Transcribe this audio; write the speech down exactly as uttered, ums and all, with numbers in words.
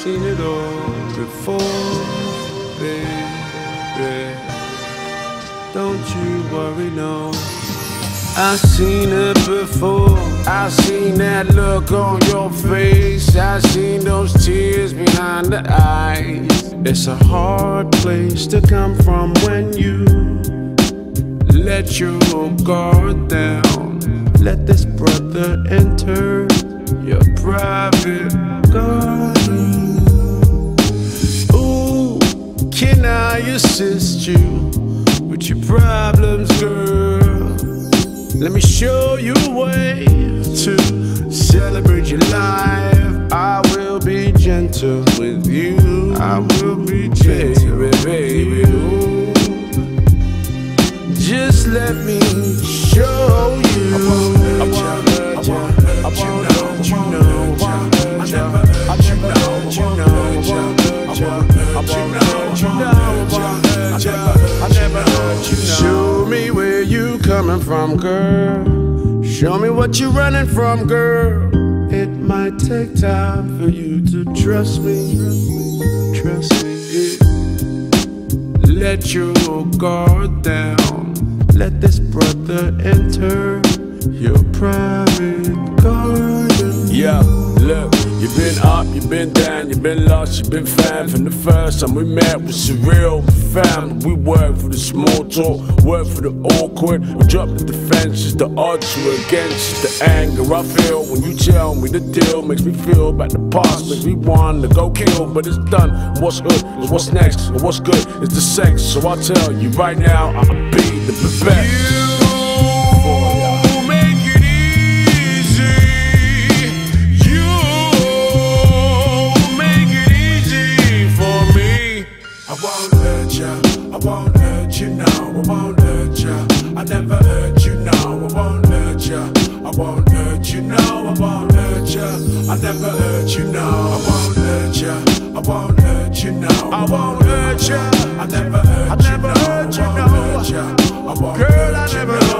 seen it all before, baby. Don't you worry, no. I've seen it before. I've seen that look on your face. I've seen those tears behind the eyes. It's a hard place to come from when you let your guard down. Let this brother enter your private garden. Ooh, can I assist you with your problems, girl? Let me show you a way to celebrate your life. I will be gentle with you. I will be gentle, baby, baby. Ooh. Just let me show you. I won't hurt you. I won't hurt you. I won't hurt you. I never hurt you. I won't hurt you. I won't hurt you. I never hurt you. Show me where you coming from, girl. Show me what you're running from, girl. It might take time for you to trust me. Trust me. Let your guard down. Let this brother enter your private garden. Yeah, look, you've been up, you've been down, you've been lost, you've been found. From the first time we met was surreal, fam. We work for the small talk, work for the awkward. We drop the defenses, the odds were against us. The anger I feel when you tell me the deal makes me feel about the past, makes me want to go kill. But it's done, what's good is what's next, and what's good is the sex. So I tell you right now, I'll be the best. I won't hurt you, no, I won't hurt you. I never hurt you, no, I won't hurt you. I won't hurt you, no, I won't hurt you. I never hurt you, no, I won't hurt you. I won't hurt you, no, I won't hurt you. I never hurt you, no, I won't hurt you. Girl, I never hurt you.